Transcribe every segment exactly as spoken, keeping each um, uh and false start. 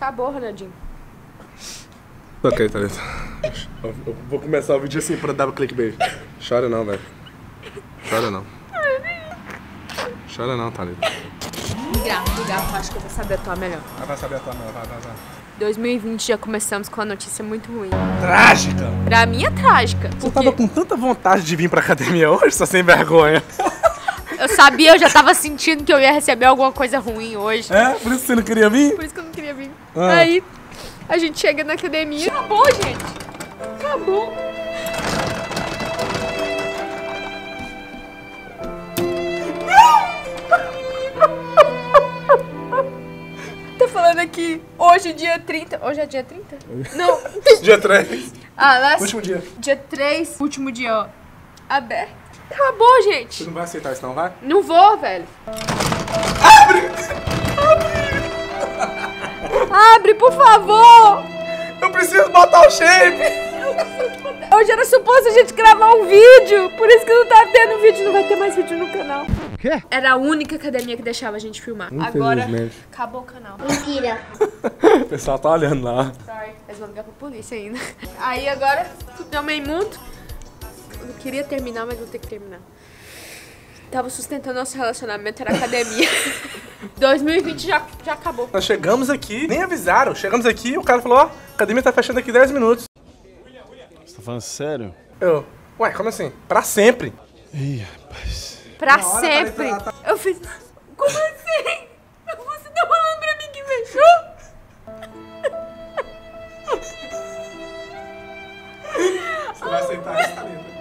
Acabou, Ronaldinho. Ok, Thalita. Eu, eu vou começar o vídeo assim pra dar o clickbait. Chora não, velho. Chora não. Chora não, Thalita. Ligar, ligar, eu acho que eu vou saber atuar melhor. Ah, vai saber atuar melhor, vai, vai, vai. dois mil e vinte já começamos com uma notícia muito ruim. Trágica! Pra mim é trágica. Você tava com tanta vontade de vir pra academia hoje, só sem vergonha. Eu sabia, eu já tava sentindo que eu ia receber alguma coisa ruim hoje. É? Por isso que você não queria vir? Por isso que eu não queria vir. Ah. Aí, a gente chega na academia. Acabou, gente. Acabou. Tá falando aqui, hoje dia trinta. Hoje é dia trinta? Não. Dia três. Ah, lá. Último dia. Dia três, último dia, ó. Aberto. Acabou, gente. Você não vai aceitar isso não, vai? Não vou, velho. Abre! Abre, por favor. Eu preciso botar o shape! Hoje era suposto a gente gravar um vídeo, por isso que não tá tendo vídeo, não vai ter mais vídeo no canal. Quê? Era a única academia que deixava a gente filmar. Agora, acabou o canal. Mentira. O pessoal tá olhando lá. Sorry, eles vão ligar pra polícia ainda. Aí agora, deu meio mundo. Eu não queria terminar, mas vou ter que terminar. Tava sustentando nosso relacionamento, era academia. dois mil e vinte já, já acabou. Nós chegamos aqui, nem avisaram. Chegamos aqui e o cara falou, ó, a academia tá fechando aqui dez minutos. Você tá falando sério? Eu, ué, como assim? Pra sempre. Ih, rapaz. Pra Na hora, sempre. tá- tá- Eu fiz... Como assim? Você tá falando pra mim que fechou? Você vai aceitar isso, Thalita?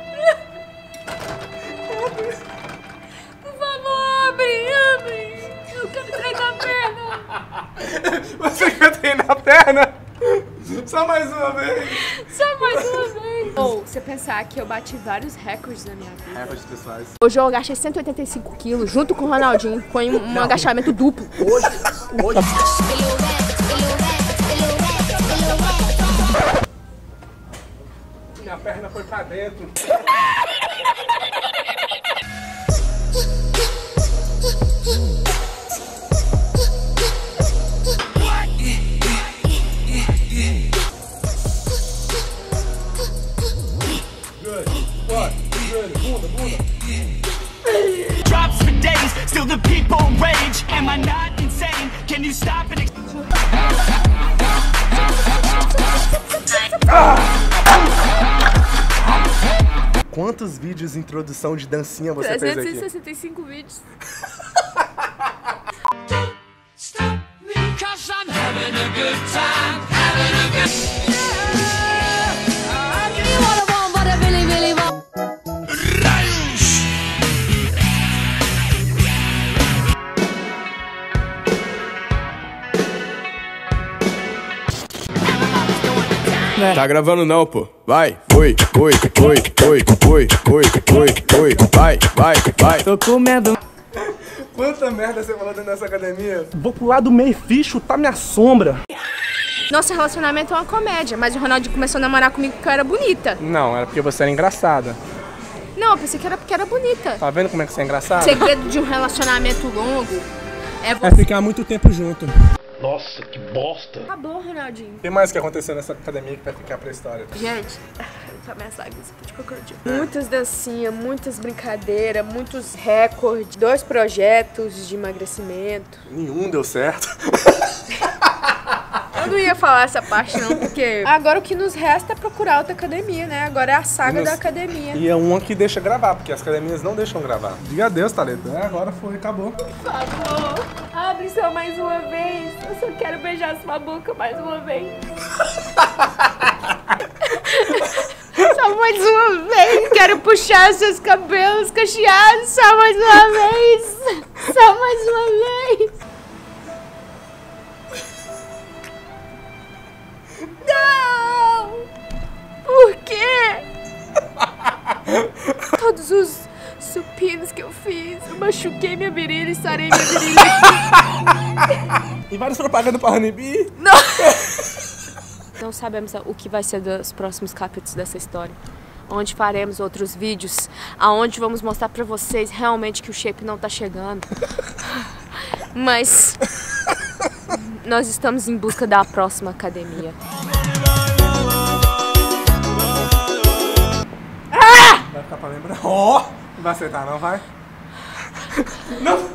Por favor, abre, abre. Eu quero treinar a perna. Você quer treinar a perna? Só mais uma vez. Só mais uma vez. Ou, você pensar que eu bati vários recordes na minha vida. Recordes pessoais. Hoje eu agachei cento e oitenta e cinco quilos, junto com o Ronaldinho. Foi um, um agachamento duplo. Hoje, hoje. Minha perna foi pra dentro. Drops for days, still the people rage. Am I not insane? Can you stop it? Quantos vídeos de introdução de dancinha você fez trezentos e aqui? sessenta e cinco vídeos. Tá gravando não, pô. Vai, foi, foi, foi, foi, foi, foi, foi, foi, vai, vai, vai. Tô comendo. Quanta merda você falou dentro dessa academia? Vou pro lado meio fio chutar minha sombra. Nosso relacionamento é uma comédia, mas o Ronaldinho começou a namorar comigo porque eu era bonita. Não, era porque você era engraçada. Não, eu pensei que era porque era bonita. Tá vendo como é que você é engraçada? O segredo de um relacionamento longo é É você... ficar muito tempo junto. Nossa, que bosta. Acabou, Ronaldinho. O que mais que aconteceu nessa academia que vai ficar pra história? Gente, tá minhas lágrimas de crocodilo. Muitas dancinhas, muitas brincadeiras, muitos recordes, dois projetos de emagrecimento. Nenhum deu certo. Eu não ia falar essa parte não, porque agora o que nos resta é procurar outra academia, né? Agora é a saga Nos- da academia. E é uma que deixa gravar, porque as academias não deixam gravar. Diga adeus, Thalita. É, agora foi, acabou. Por favor, abre só mais uma vez. Eu só quero beijar sua boca mais uma vez. Só mais uma vez. Quero puxar seus cabelos cacheados só mais uma vez. Só mais uma vez. Não! Por quê? Todos os supinos que eu fiz, eu machuquei minha virilha e sarei minha virilha. E várias propagandas pra Honeybee. Não! Não sabemos o que vai ser dos próximos capítulos dessa história. Onde faremos outros vídeos, aonde vamos mostrar pra vocês realmente que o shape não tá chegando. Mas nós estamos em busca da próxima academia. Vai ficar pra lembrar. Ó! Oh! Não vai aceitar não, vai? Não!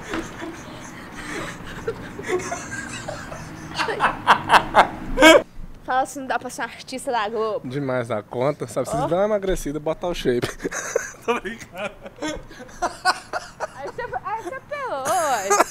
Fala se não dá pra ser um artista da Globo. Demais da conta. Só precisa oh. dar uma emagrecida e botar o shape. Tô brincando. Aí você, aí você pelou.